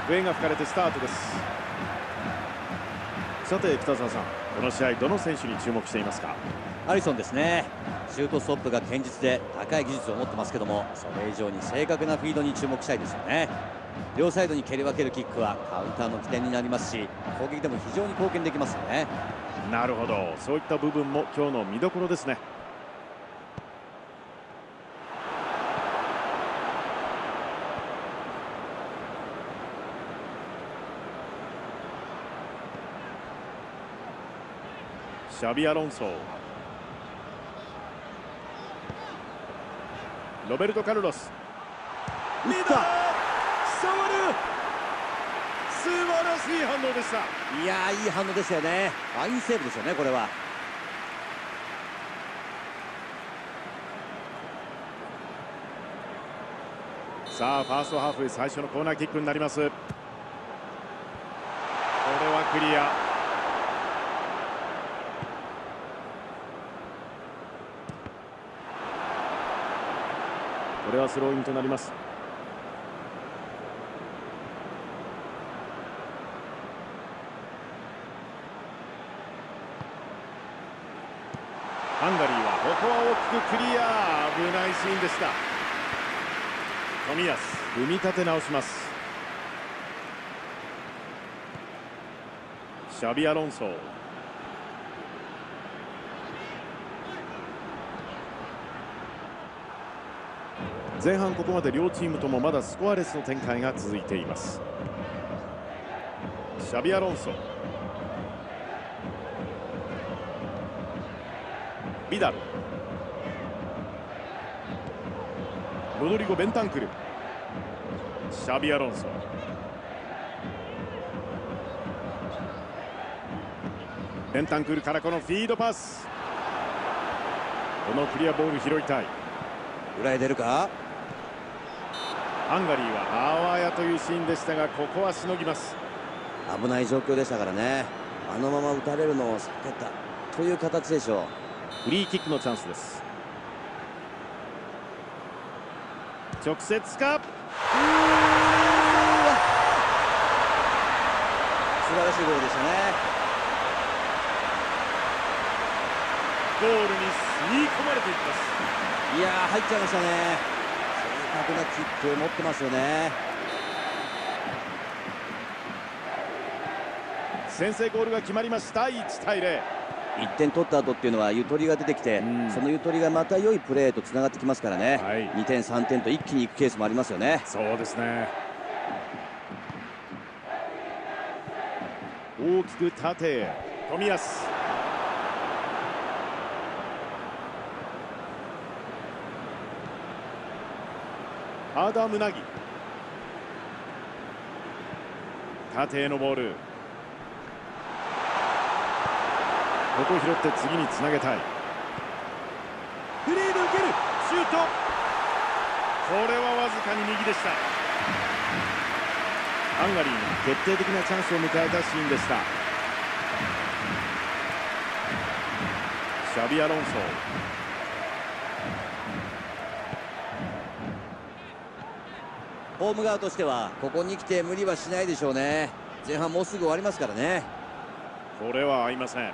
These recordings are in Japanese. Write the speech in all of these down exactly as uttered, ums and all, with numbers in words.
笛が吹かれてスタートです。さて北澤さん、この試合どの選手に注目していますか？ アリソンですね。シュートストップが堅実で高い技術を持ってますけども、それ以上に正確なフィードに注目したいですよね。両サイドに蹴り分けるキックはカウンターの起点になりますし、攻撃でも非常に貢献できますよね。 なるほど、そういった部分も今日の見どころですね。シャビアロンソ、ロベルト・カルロス、 打った。 触る、素晴らしい反応でした。 いやー、いい反応でしたよね。ファインセーブですよね、これは。 さあファーストハーフ最初のコーナーキックになります。これはクリア。これはスローインとなります。ハンガリーはここは大きくクリア。危ないシーンでした。冨安、組み立て直します。シャビアロンソ、前半ここまで両チームともまだスコアレスの展開が続いています。シャビアロンソ、ビダル、ロドリゴ・ベンタンクル、シャビアロンソ、ベンタンクルからこのフィードパス。このクリアボール拾いたい。 裏へ出るか。 ハンガリーはあわやというシーンでしたが、ここはしのぎます。 危ない状況でしたからね。あのまま打たれるのを避けたという形でしょう。 フリーキックのチャンスです。直接か。 素晴らしいゴールでしたね。 ゴールに吸い込まれていきます。 いやー、入っちゃいましたね。正確なキック持ってますよね。 先制ゴールが決まりました。いちたいゼロ。 いってん取った後っていうのはゆとりが出てきて、うん、そのゆとりがまた良いプレーとつながってきますからね、はい、にてんさんてんと一気にいくケースもありますよね。 そうですね。大きく縦へ冨安、アダムナギ、縦へのボール、ここを拾って次につなげたい。フリーで受けるシュート、これはわずかに右でした。ハンガリーが決定的なチャンスを迎えたシーンでした。シャビアロンソ、 ホーム側としてはここに来て無理はしないでしょうね。前半もうすぐ終わりますからね。 これは合いません。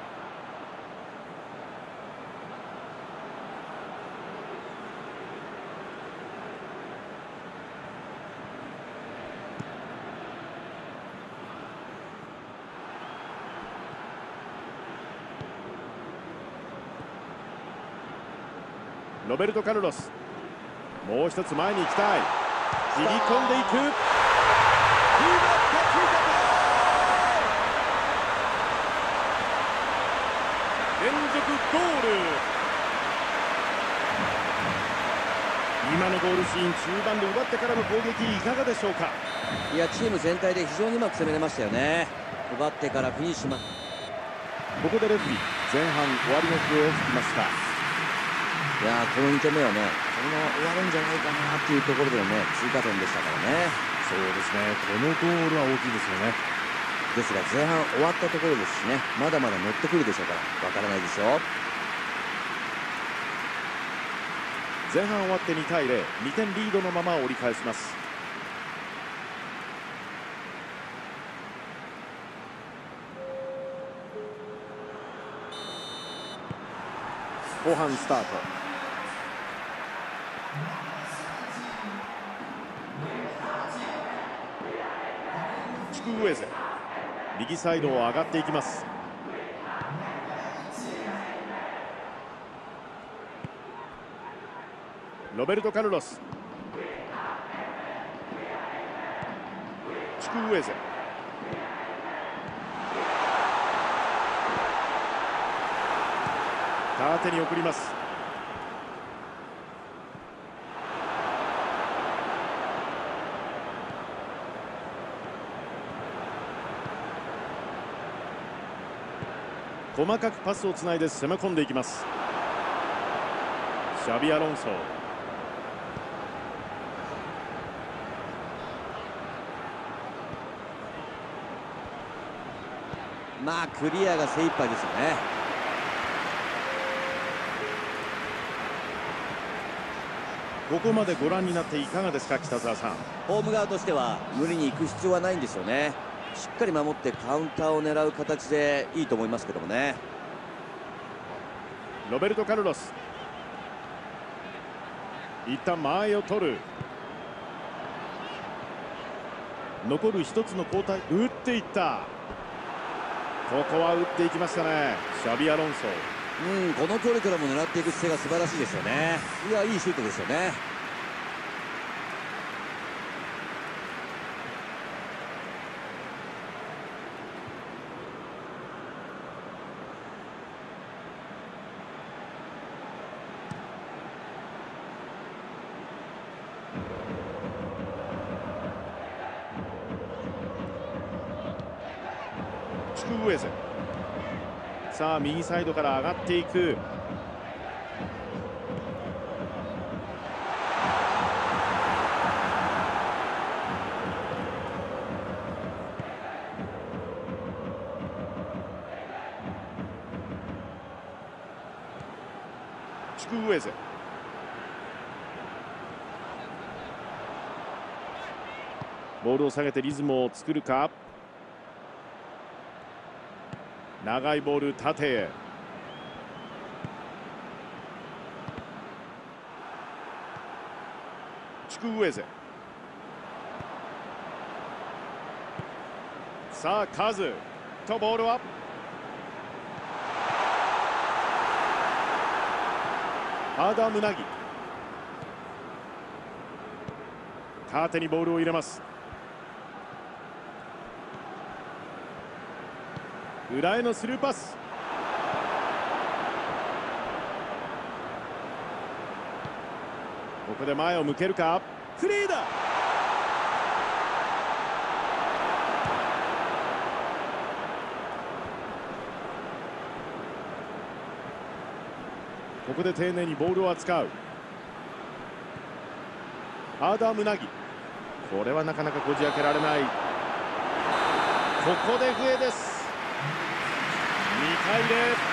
ロベルト・カルロス、もう一つ前に行きたい。切り込んでいく。連続ゴール。今のゴールシーン、中盤で奪ってからの攻撃いかがでしょうか。 いや、チーム全体で非常にうまく攻めれましたよね。奪ってからフィニッシュま。 ここでレフリー前半終わりの笛を吹きました。 いやー、このにてんめはね、この終わるんじゃないかなっていうところでのね、追加点でしたからね。 そうですね、このゴールは大きいですよね。 ですが前半終わったところですしね、まだまだ乗ってくるでしょうからわからないですよ。 前半終わってにたいゼロ、にてんリードのまま折り返します。 後半スタート。チクウエゼ、右サイドを上がっていきます。ロベルト・カルロス、チクウエゼ、縦に送ります。細かくパスをつないで攻め込んでいきます。シャビアロンソ、 まあクリアが精一杯ですよね。 ここまでご覧になっていかがですか、北澤さん。 ホーム側としては無理に行く必要はないんですよね。しっかり守ってカウンターを狙う形でいいと思いますけどもね。 ロベルト・カルロス、一旦間合いを取る。残る一つの交代、打っていった。ここは打っていきましたね、シャビアロンソ。 うん、この距離からも狙っていく姿勢が素晴らしいですよね。いや、いいシュートですよね。 チクウエゼ、さあ右サイドから上がっていく。チクウエゼ、ボールを下げてリズムを作るか。長いボール縦へ。チクウエゼ、さあカズとボールはアダムナギ、縦にボールを入れます。裏へのスルーパス。ここで前を向けるか。フリーだ。ここで丁寧にボールを扱うアダムナギ。これはなかなかこじ開けられない。ここで笛です。にたいゼロ。